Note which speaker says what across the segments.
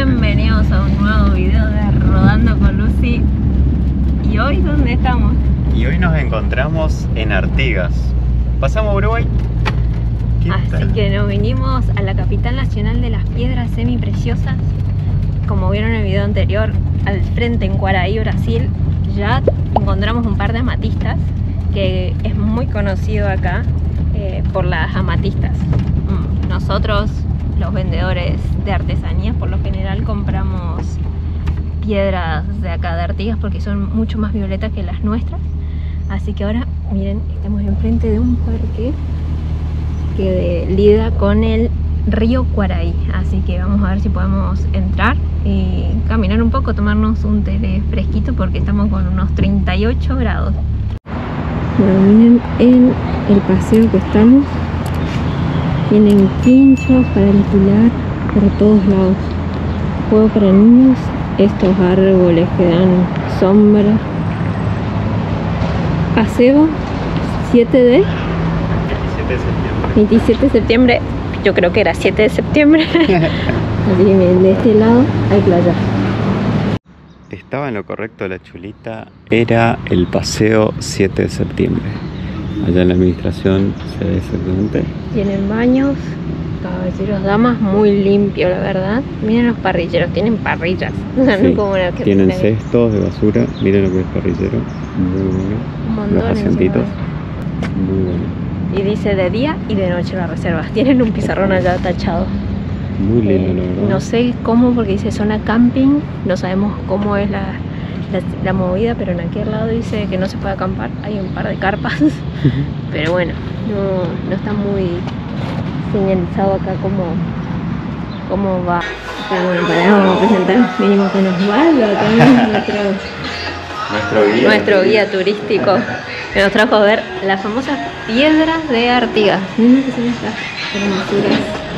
Speaker 1: Bienvenidos a un nuevo video de Rodando con Lucy. ¿Y hoy dónde estamos?
Speaker 2: Y hoy nos encontramos en Artigas. ¿Pasamos a Uruguay?
Speaker 1: Así que nos vinimos a la capital nacional de las piedras semipreciosas. Como vieron en el video anterior, al frente en Quaraí, Brasil, ya encontramos un par de amatistas, que es muy conocido acá por las amatistas. Nosotros, los vendedores de artesanías, por lo general compramos piedras de acá de Artigas porque son mucho más violetas que las nuestras. Así que ahora, miren, estamos enfrente de un parque que lida con el río Quaraí. Así que vamos a ver si podemos entrar y caminar un poco, tomarnos un té fresquito porque estamos con unos 38 grados. Bueno, miren en el paseo que estamos. Tienen quinchos para alquilar por todos lados. Juego para niños. Estos árboles que dan sombra. Paseo 27 de septiembre. Yo creo que era 7 de septiembre. Así que miren, de este lado hay playa.
Speaker 2: Estaba en lo correcto la chulita. Era el paseo 7 de septiembre. Allá en la administración se ve exactamente. Tienen
Speaker 1: baños, caballeros, damas, muy limpio, la verdad. Miren los parrilleros, tienen parrillas.
Speaker 2: Sí, no como que tienen cestos de basura. Miren lo que es parrillero. Muy bueno.
Speaker 1: Un montón.
Speaker 2: Los asientitos. Muy bueno.
Speaker 1: Y dice de día y de noche la reserva. Tienen un pizarrón allá tachado.
Speaker 2: Muy lindo, la verdad.
Speaker 1: No sé cómo, porque dice zona camping. No sabemos cómo es la movida, pero en aquel lado dice que no se puede acampar. Hay un par de carpas. Pero bueno, no está muy señalizado acá cómo va. Pero bueno, vamos a presentar. Venimos con Osvaldo, acá nuestro guía turístico, que nos trajo a ver las famosas piedras de Artigas. Miren que son estas hermosuras.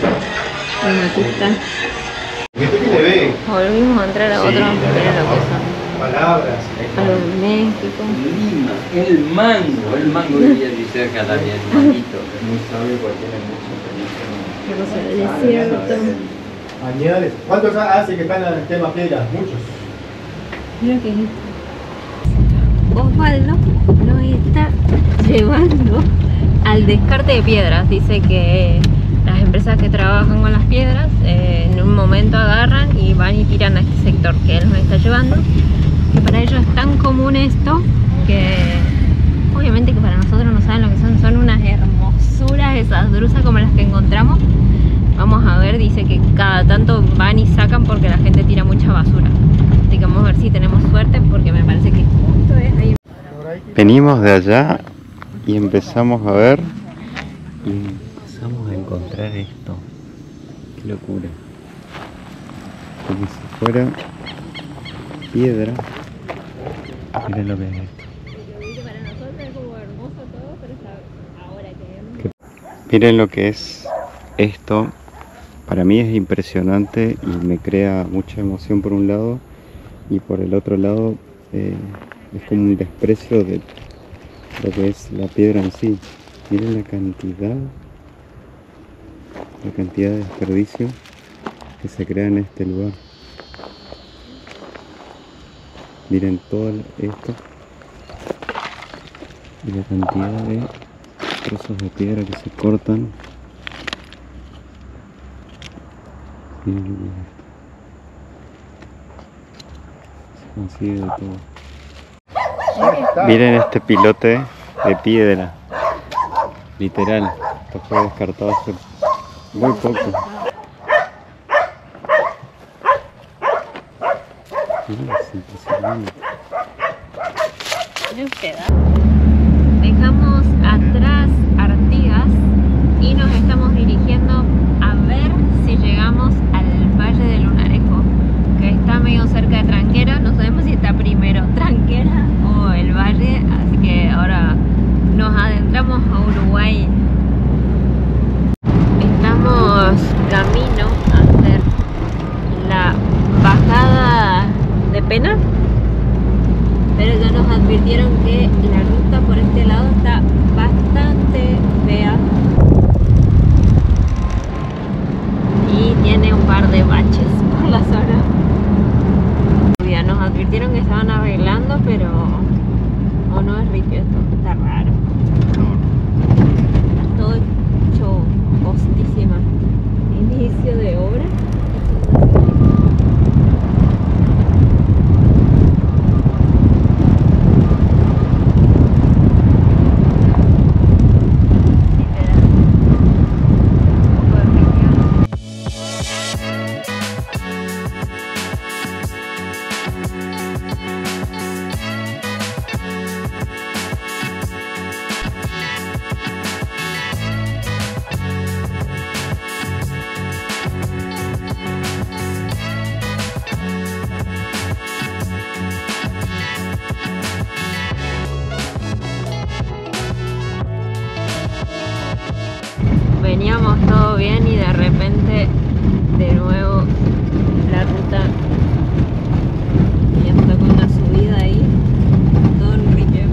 Speaker 1: Volvimos a entrar a otro, miren lo que son.
Speaker 3: Palabras.
Speaker 1: A los México.
Speaker 3: Lima, el mango vivía allí cerca también, el manguito. Es muy sabio porque tiene mucho
Speaker 1: Desierto.
Speaker 4: Añades. ¿Cuántos hace que están en el tema piedras? Muchos.
Speaker 1: Mira que es esto. Osvaldo nos está llevando al descarte de piedras. Dice que las empresas que trabajan con las piedras en un momento agarran y van y tiran a este sector que él nos está llevando. Y para ellos es tan común esto que obviamente que para nosotros no saben lo que son unas hermosuras esas drusas como las que encontramos. Vamos a ver, dice que cada tanto van y sacan porque la gente tira mucha basura. Así que vamos a ver si tenemos suerte porque me parece que justo es ahí.
Speaker 2: Venimos de allá y empezamos a ver y empezamos a encontrar esto. Qué locura. Como si fuera piedra. Miren lo que es esto.
Speaker 1: Para nosotros es como hermoso todo, pero ahora que
Speaker 2: miren lo que es esto. Para mí es impresionante y me crea mucha emoción por un lado, y por el otro lado es como un desprecio de lo que es la piedra en sí. Miren la cantidad de desperdicio que se crea en este lugar. Miren todo esto y la cantidad de trozos de piedra que se cortan. Miren lo que es esto. Se consigue de todo. Miren este pilote de piedra. Literal, esto fue descartado hace muy poco. Miren, es impresionante.
Speaker 1: Dejamos atrás Artigas y nos estamos dirigiendo a ver si llegamos al Valle de Lunarejo, que está medio cerca de Tranquera. No sabemos si está primero Tranquera o el valle, así que ahora nos adentramos a Uruguay. Estamos camino a hacer la bajada de Pena, pero ya nos advirtieron que la ruta por este lado está bastante fea y tiene un par de baches. por la zona. Nos advirtieron que estaban arreglando, pero o no es ripio esto, está raro. Todo hecho postísima. Inicio de obra. Veníamos todo bien y de repente de nuevo la ruta ya está con una subida ahí, todo en ripio.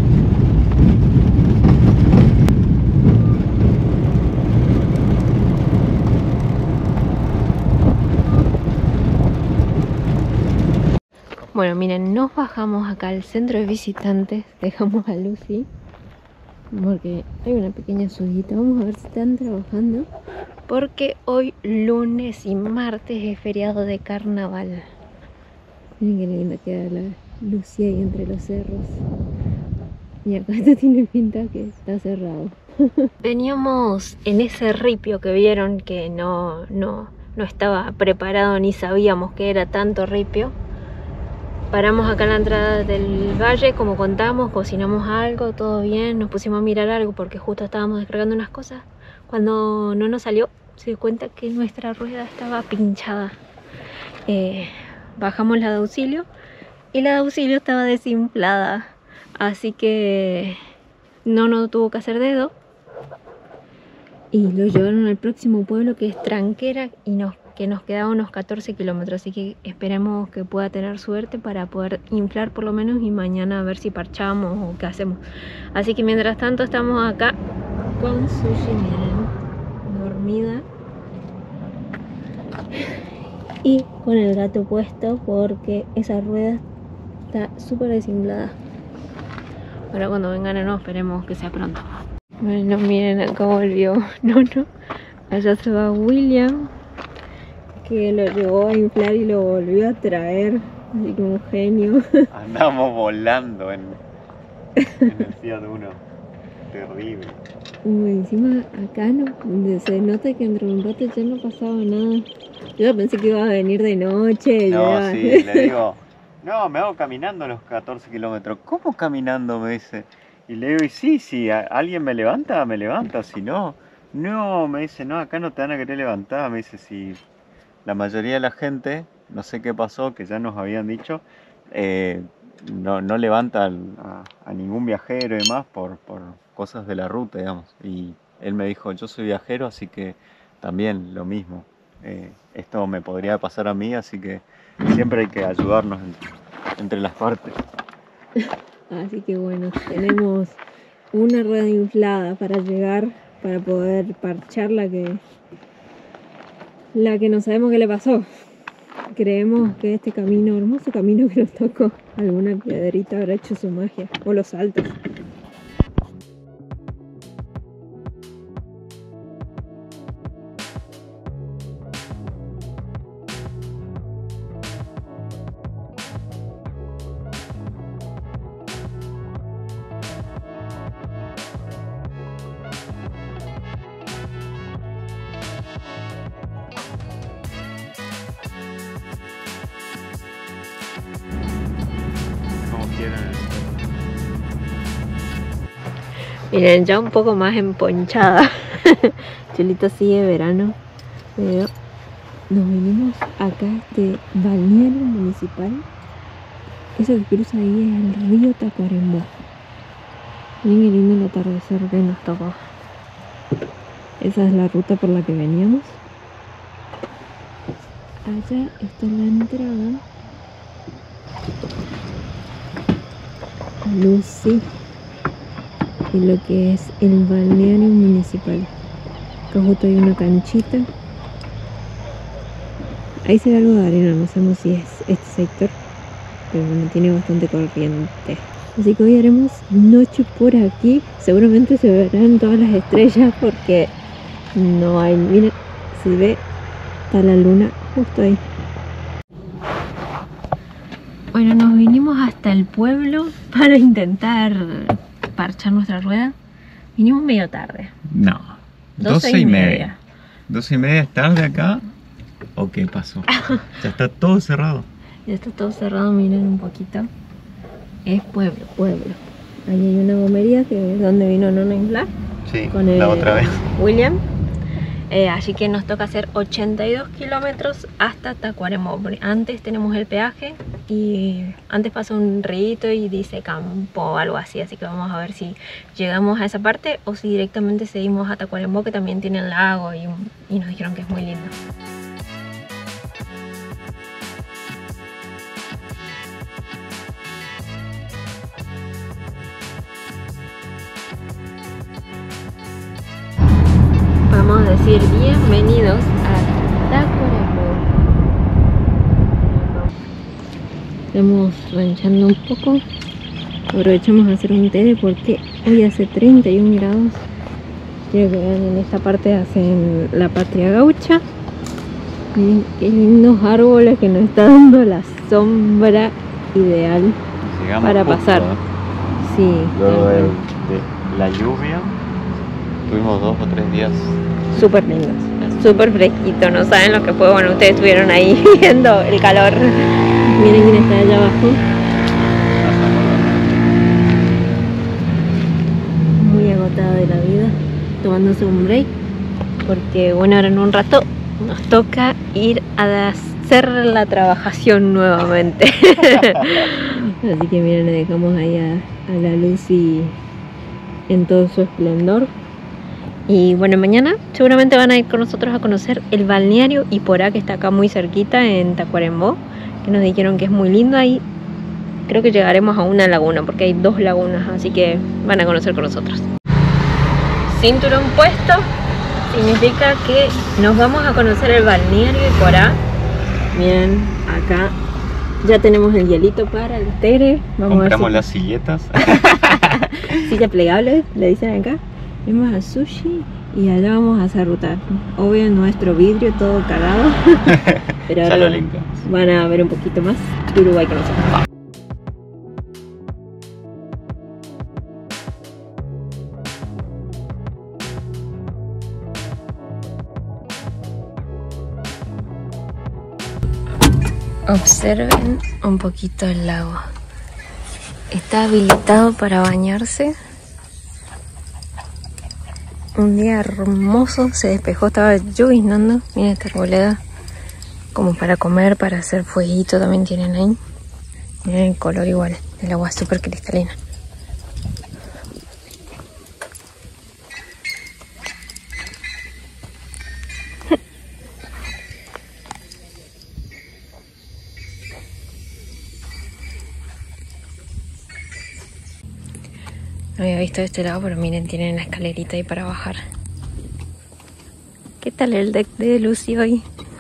Speaker 1: Bueno, miren, nos bajamos acá al centro de visitantes, dejamos a Lucy porque hay una pequeña subida. Vamos a ver si están trabajando, porque hoy lunes y martes es feriado de carnaval. Miren qué linda queda la Lucy ahí entre los cerros. Y acá esto tiene pinta que está cerrado. Veníamos en ese ripio que vieron que no estaba preparado ni sabíamos que era tanto ripio. Paramos acá en la entrada del valle, como contamos, cocinamos algo, todo bien, nos pusimos a mirar algo porque justo estábamos descargando unas cosas. Cuando no nos salió, se dio cuenta que nuestra rueda estaba pinchada. Bajamos la de auxilio y la de auxilio estaba desinflada, así que no tuvo que hacer dedo y lo llevaron al próximo pueblo, que es Tranquera, y que nos quedaba unos 14 kilómetros, así que esperemos que pueda tener suerte para poder inflar por lo menos, y mañana a ver si parchamos o qué hacemos. Así que mientras tanto estamos acá con Sushi, miren, dormida, y con el gato puesto porque esa rueda está súper desinflada. Ahora cuando vengan no, esperemos que sea pronto. Bueno, miren, acá volvió Nono, allá se va William, que lo llevó a inflar y lo volvió a traer, así como un genio.
Speaker 2: Andamos volando en el Fiat Uno, terrible.
Speaker 1: Encima acá se nota que entre un rato ya no pasaba nada. Yo pensé que iba a venir de noche.
Speaker 2: No,
Speaker 1: ya.
Speaker 2: sí, le digo, no, me hago caminando los 14 kilómetros. ¿Cómo caminando? Me dice. Y le digo, y sí, alguien me levanta, si no. No, me dice, no, acá no te van a querer levantar. Me dice, si la mayoría de la gente, no sé qué pasó, que ya nos habían dicho, no levanta a ningún viajero y demás por cosas de la ruta, digamos. Y él me dijo, yo soy viajero, así que también lo mismo. Esto me podría pasar a mí, así que siempre hay que ayudarnos entre las partes.
Speaker 1: Así que bueno, tenemos una rueda inflada para llegar, para poder parchar la que no sabemos qué le pasó. Creemos que este camino, hermoso camino que nos tocó, alguna piedrita habrá hecho su magia, o los saltos. Miren, ya un poco más emponchada. Chulito sigue verano, pero nos venimos acá a este balneario municipal. Eso que cruza ahí es el río Tacuarembó. Miren qué lindo el atardecer que nos tocó. Esa es la ruta por la que veníamos. Allá está la entrada. Lucy. Y lo que es el balneario municipal. Acá justo hay una canchita. Ahí se ve algo de arena, no sabemos si es este sector, pero bueno, tiene bastante corriente. Así que hoy haremos noche por aquí. Seguramente se verán todas las estrellas porque no hay, miren, se ve, está la luna justo ahí. Bueno, nos vinimos hasta el pueblo para intentar parchar nuestra rueda. Vinimos medio tarde.
Speaker 2: No,
Speaker 1: 12:30.
Speaker 2: 12:30 es tarde acá. ¿O qué pasó? Ya está todo cerrado.
Speaker 1: Ya está todo cerrado, miren un poquito. Es pueblo. Ahí hay una gomería que es donde vino Nona Inflar.
Speaker 2: Sí,
Speaker 1: Con
Speaker 2: la otra vez.
Speaker 1: William. Así que nos toca hacer 82 kilómetros hasta Tacuarembó. Antes tenemos el peaje y antes pasa un río y dice campo o algo así. Así que vamos a ver si llegamos a esa parte o si directamente seguimos a Tacuarembó, que también tiene el lago y nos dijeron que es muy lindo. Vamos a decir bienvenidos a Tacuarembó. Estamos ranchando un poco. Aprovechamos a hacer un té porque hoy hace 31 grados. Quiero que vean, en esta parte hacen la patria gaucha. Miren qué lindos árboles que nos está dando la sombra ideal.
Speaker 2: Llegamos
Speaker 1: para
Speaker 2: justo,
Speaker 1: pasar. Sí.
Speaker 2: Luego de la lluvia, tuvimos 2 o 3 días.
Speaker 1: Súper lindos, súper fresquito, no saben lo que fue. Bueno, ustedes estuvieron ahí viendo el calor. Miren quién está allá abajo. Muy agotada de la vida, tomándose un break, porque bueno, ahora en un rato nos toca ir a hacer la trabajación nuevamente. Así que miren, le dejamos ahí a la Lucy en todo su esplendor. Y bueno, mañana seguramente van a ir con nosotros a conocer el balneario Iporá, que está acá muy cerquita en Tacuarembó, que nos dijeron que es muy lindo. Ahí creo que llegaremos a una laguna, porque hay 2 lagunas, así que van a conocer con nosotros. Cinturón puesto significa que nos vamos a conocer el balneario Iporá. Miren, acá ya tenemos el hielito para el tere.
Speaker 2: Compramos las silletas.
Speaker 1: Silla plegable, le dicen acá. Vamos a sushi y allá vamos a hacer ruta. Obvio, nuestro vidrio todo cagado. Pero
Speaker 2: Ya
Speaker 1: ahora
Speaker 2: lo limpiamos.
Speaker 1: van a ver un poquito más de Uruguay con nosotros. Observen un poquito el lago. Está habilitado para bañarse. Un día hermoso, se despejó, estaba lloviznando. Miren esta arboleda, como para comer, para hacer fueguito también tienen ahí. Miren el color igual, el agua es súper cristalina. No había visto de este lado, pero miren, tienen la escalerita ahí para bajar. ¿Qué tal el deck de Lucy hoy?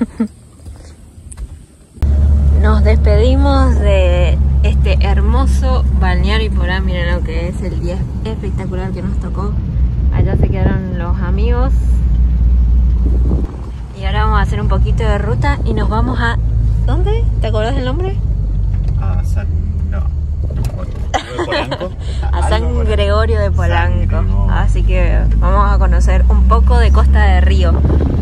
Speaker 1: Nos despedimos de este hermoso balneario Iporá. Miren lo que es el día espectacular que nos tocó. Allá se quedaron los amigos. Y ahora vamos a hacer un poquito de ruta y nos vamos a... ¿Dónde? ¿Te acordás del nombre? A San Gregorio de Polanco. Así que vamos a conocer un poco de Costa de Río.